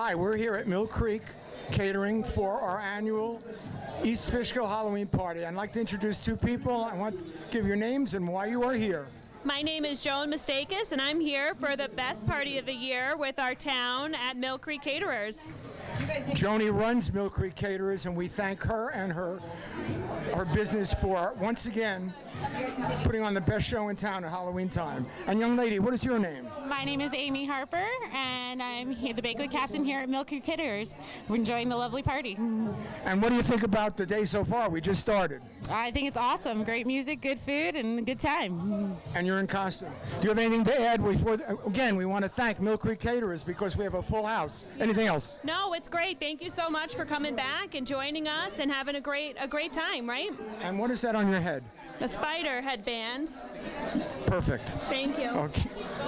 Hi, we're here at Mill Creek Catering for our annual East Fishkill Halloween party. I'd like to introduce two people. I want to give your names and why you are here. My name is Joan Mistakis, and I'm here for the best party of the year with our town at Mill Creek Caterers. Joni runs Mill Creek Caterers, and we thank her and her business for, once again, putting on the best show in town at Halloween time. And young lady, what is your name? My name is Amy Harper, and I'm here, the banquet captain here at Mill Creek Caterers. We're enjoying the lovely party. And what do you think about the day so far? We just started. I think it's awesome. Great music, good food, and a good time. And you're in costume. Do you have anything to add? Again, we want to thank Mill Creek Caterers because we have a full house. Anything else? No, it's great. Thank you so much for coming back and joining us and having a great time, right? And what is that on your head? A spider headband. Perfect. Thank you. Okay.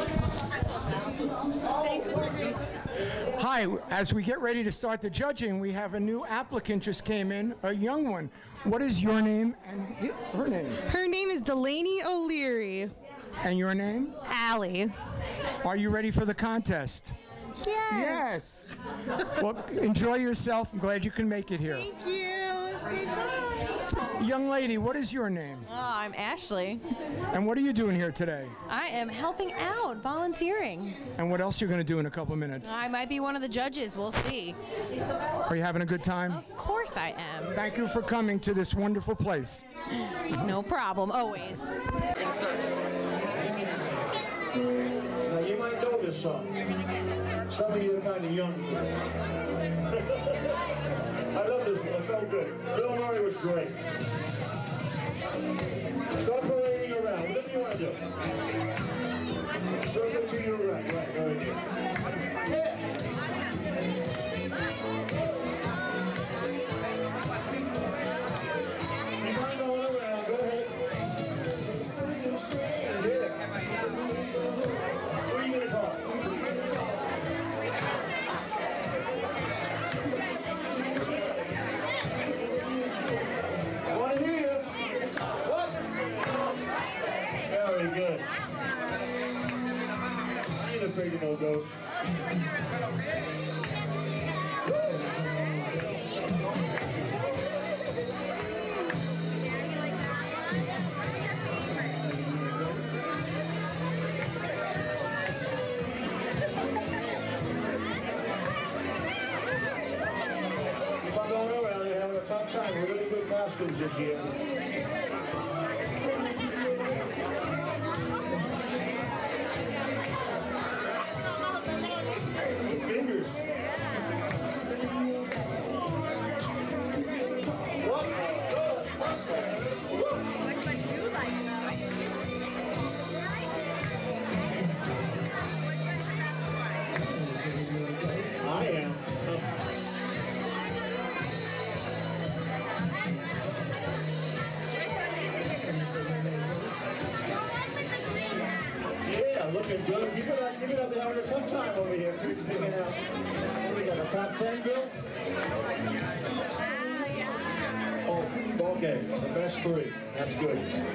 Hi, as we get ready to start the judging, we have a new applicant just came in, a young one. What is your name and her name? Her name is Delaney O'Leary. And your name? Allie. Are you ready for the contest? Yes. Well, enjoy yourself. I'm glad you can make it here. Thank you. Young lady, what is your name? Oh, I'm Ashley. And what are you doing here today? I am helping out, volunteering. And what else you're going to do in a couple minutes? I might be one of the judges. We'll see. Are you having a good time? Of course I am. Thank you for coming to this wonderful place. No problem, always. Now, you might know this song. Some of you are kind of young. I love this one. It's so good. Bill Murray was great. Start parading around. Whatever you want to do. Circle to your right. Right, very good. Yeah. Keep on going around. Go ahead. Yeah. What are you going to call? Very good. I ain't afraid of no ghost. If I'm going around, you're having a tough time. We're really good costumes this year. Fingers. What? What's that? I am. Yeah, looking good. Keep it up. Keep it up. They're having a tough time over here. Picking out. We got a top 10 girl. Oh, okay. The best three. That's good.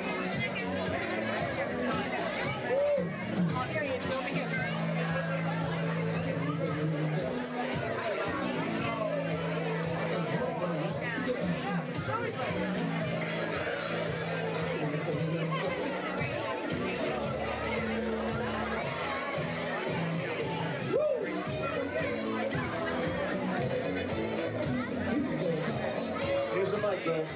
Here's the mic, bro.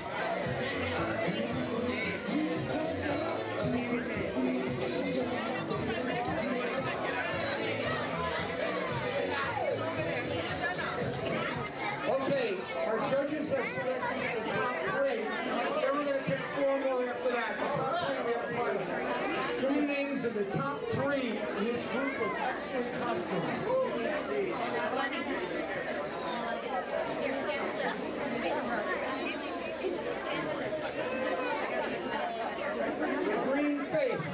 Okay, our judges have selected the top three. Then we're going to pick four more after that. The top three we have played. Give me names of the top three in this group of excellent costumes. The green face.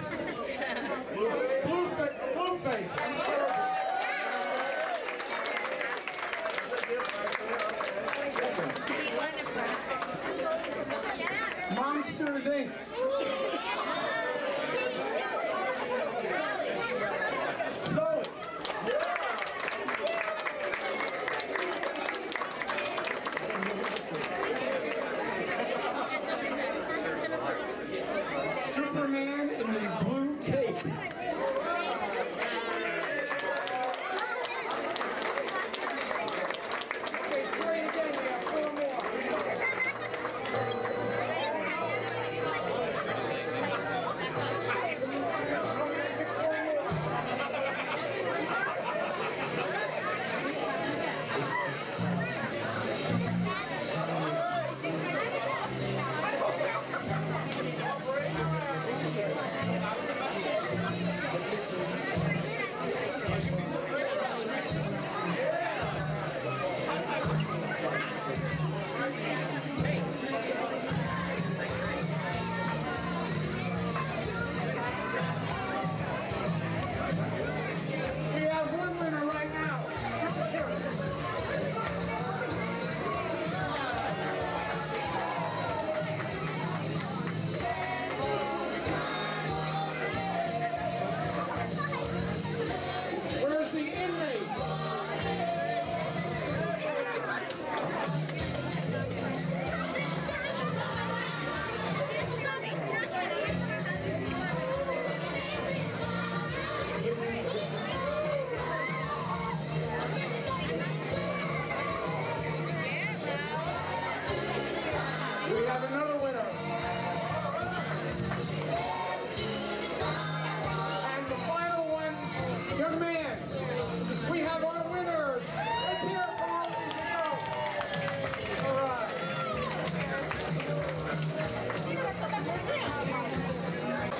Blue face. Monsters Inc. Zoe.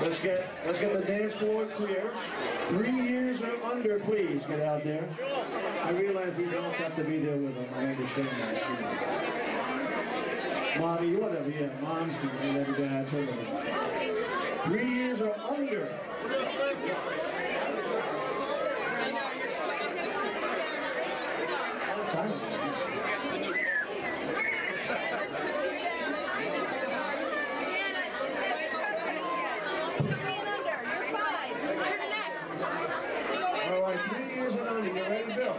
Let's get the dance floor clear. 3 years or under, please get out there. I realize these girls have to be there with them. I understand that. Mommy, whatever, yeah, moms and whatever, dads, whatever. 3 years or under. Time. All right, 3 years and under. You ready, Bill?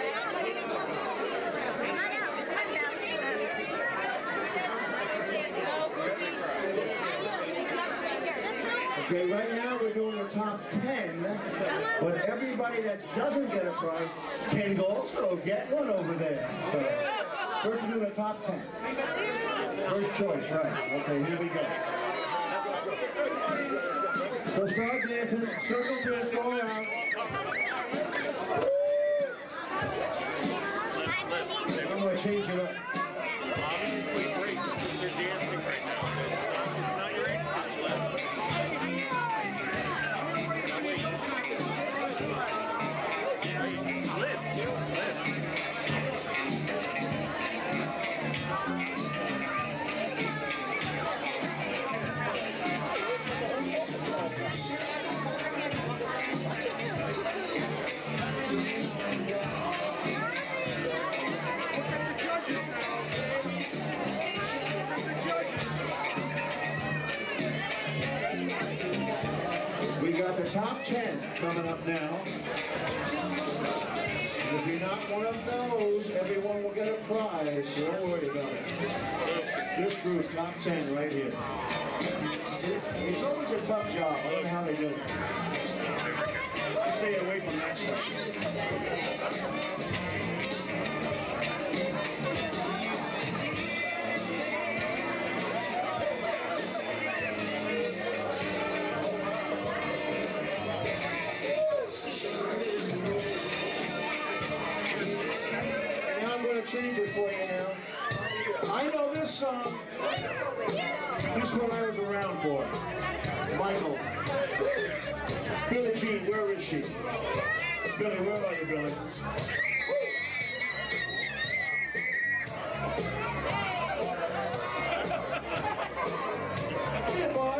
Okay, right now we're doing the top 10, but everybody that doesn't get a prize can also get one over there. So, first we're doing the top 10. First choice, right. Okay, here we go. So start dancing, circle twist, go around. I'm going to change it up. Obviously great because they're dancing right now. It's not your age left. We got the top 10 coming up now. If you're not one of those, everyone will get a prize, so don't worry about it. This group, top 10 right here. It's always a tough job. I don't know how they do it. Stay away from that stuff. Change it for you now. I know this song. This one I was around for. Michael. Billie Jean, where is she? Billy, where are you, Billy? Hey, boy.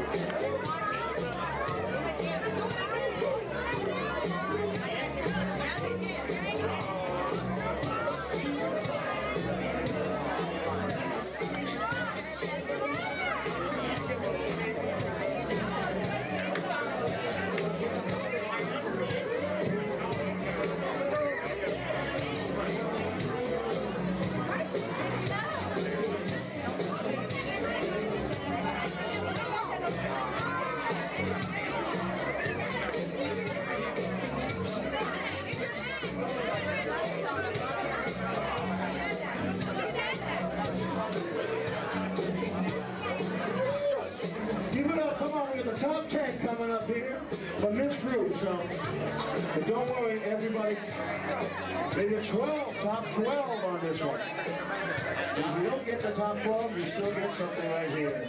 The top 10 coming up here from this group, so but don't worry, everybody. Maybe 12, top 12 on this one. If you don't get the top 12, you still get something right here.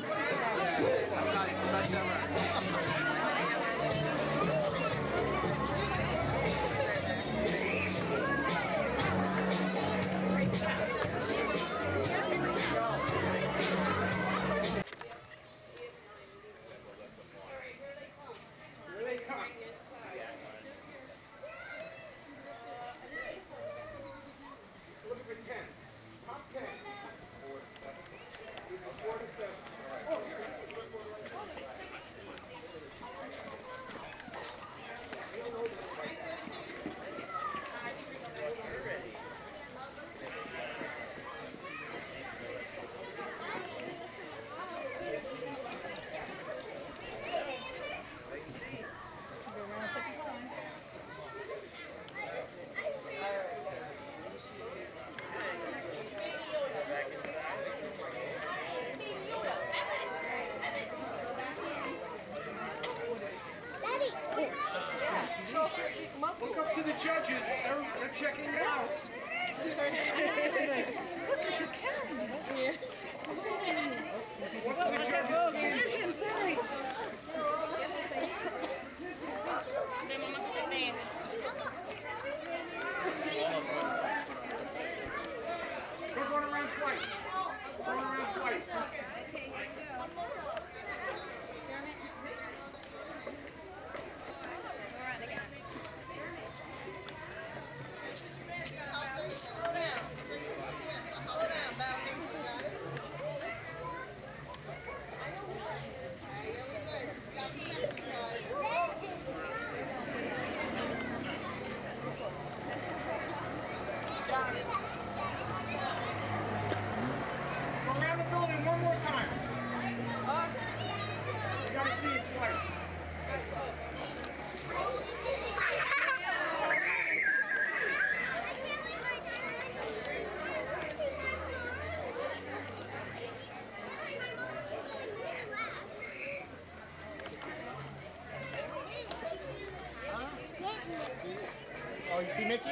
Look up to the judges. They're checking you out. Look, it's a camera. What are the judges? you see Mickey?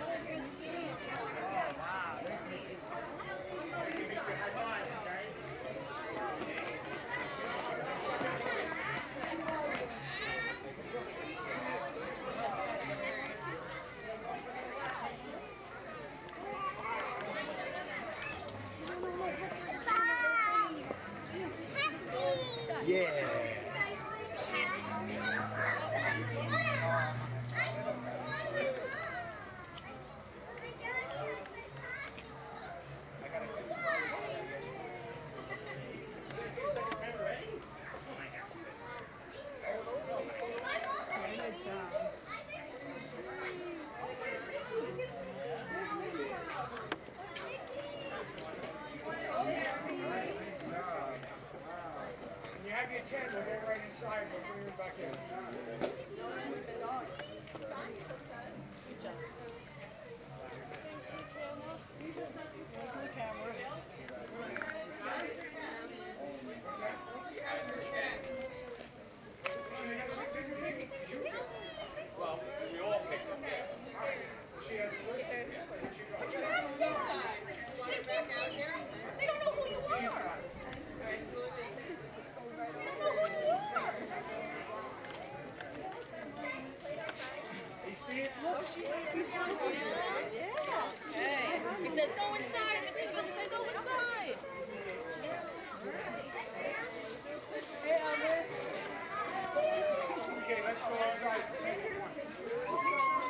You have your 10, we'll go right inside, we'll bring it back in. Good job. Well, we all picked them. She has the list. They don't know who you are. You see it? Hey, he says go inside. Mr. Bill said go inside. Hey, Elvis. Okay, let's go outside and see what we want.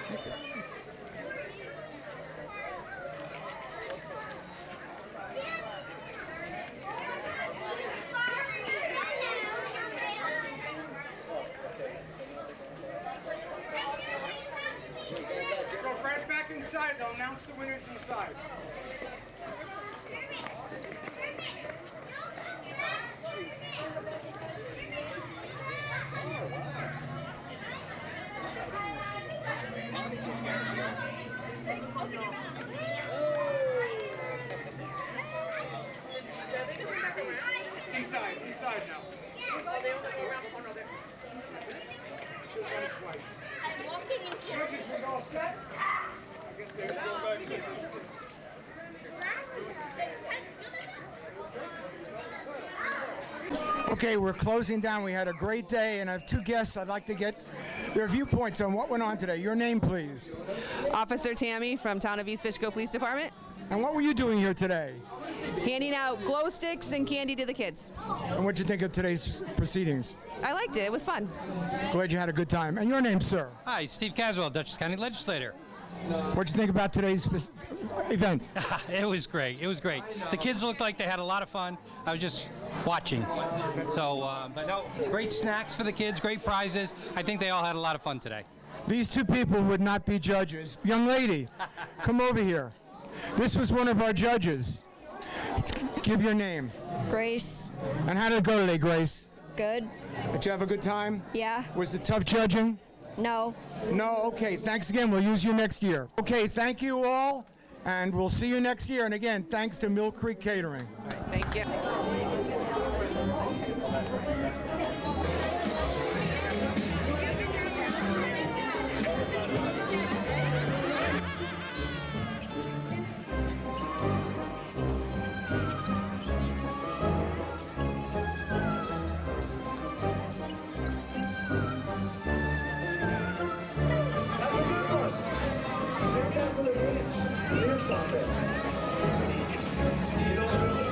Go right back inside. They'll announce the winners inside. Inside now. She'll run it twice. I'm walking in here. Judges, we all set? I guess they're going back in. Okay, we're closing down. We had a great day, and I have two guests. I'd like to get their viewpoints on what went on today. Your name, please. Officer Tammy from Town of East Fishkill Police Department, And what were you doing here today? handing out glow sticks and candy to the kids. And what'd you think of today's proceedings? I liked it. It was fun. Glad you had a good time. And your name, sir? Hi, Steve Caswell, Dutchess County Legislator. What'd you think about today's event? It was great. It was great. The kids looked like they had a lot of fun. I was just watching. So, but no, great snacks for the kids, great prizes. I think they all had a lot of fun today. These two people would not be judges. Young lady, come over here. This was one of our judges. Give your name. Grace. And how did it go today, Grace? Good. Did you have a good time? Yeah. Was it tough judging? No. No? Okay, thanks again. We'll use you next year. Okay, thank you all, and we'll see you next year. And again, thanks to Mill Creek Catering. Thank you. Here's something. You know,